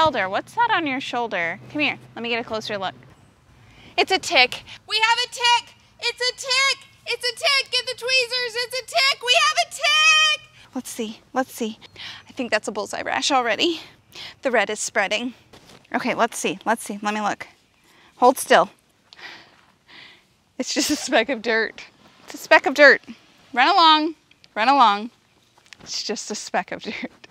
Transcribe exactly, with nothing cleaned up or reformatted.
shoulder. What's that on your shoulder? Come here, let me get a closer look. It's a tick. We have a tick. It's a tick. It's a tick. Get the tweezers. It's a tick. We have a tick. Let's see. Let's see. I think that's a bullseye rash already. The red is spreading. Okay, let's see. Let's see. Let me look. Hold still. It's just a speck of dirt. It's a speck of dirt. Run along. Run along. It's just a speck of dirt.